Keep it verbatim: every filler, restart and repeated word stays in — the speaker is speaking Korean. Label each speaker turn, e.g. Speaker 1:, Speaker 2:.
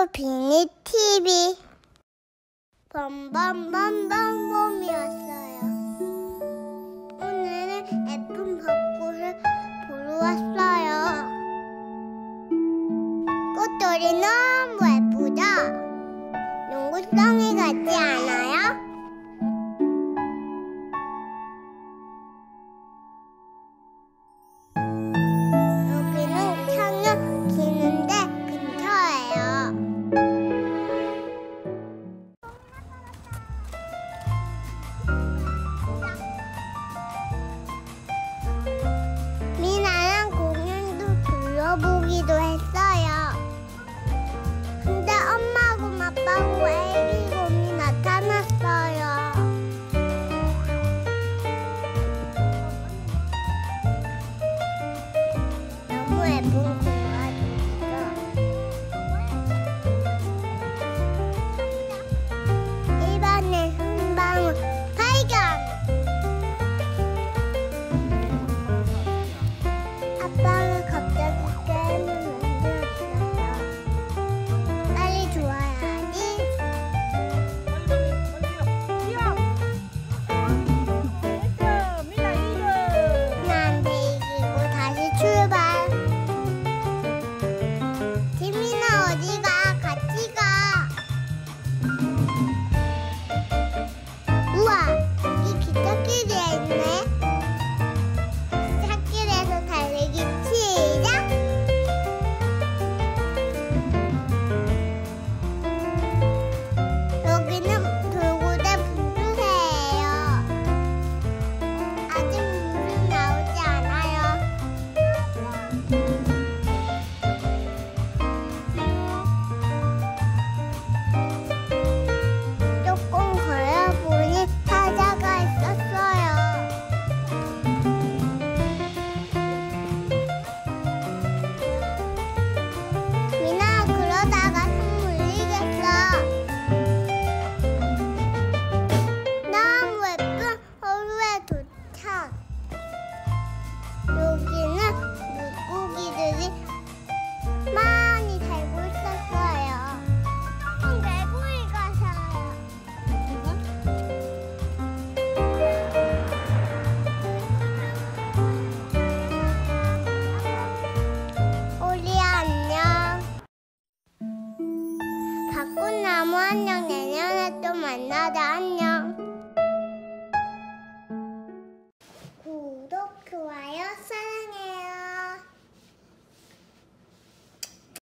Speaker 1: 비니 티비. 범범범범 봄이 왔어요. 오늘은 예쁜 벚꽃을 보러 왔어요. 꽃돌이 너무 예쁘죠? 농구성이 같지 않아요? 여기는 창녕 기는데 근처예요. 미나랑 공연도 둘러보기도 했어요. 근데 엄마하고 아빠하고 애기 곰이 나타났어요. 너무 예쁜 공간이죠. 입안에 한 방울 발견! 아빠가 갑자기 게임을 만들었어요. 빨리 좋아야지. 나한테 이기고 다시 출발. 지민아 어디가? 같이 가. 우와, 여기 기찻길이 있네. 기찻길에서 달리기 시작. 여기는 돌고래 분수대예요. 아직 물이 나오지 않아요. 조금 걸어보니 사자가 있었어요. 미나 그러다가 상 물리겠어. 너무 예쁜 호수에 도착. 여기는 물고기들이 많이 살고 있었어요. 개구리가 살아요. 오리야 안녕. 벚꽃나무 안녕. 내년에 또 만나자 안녕.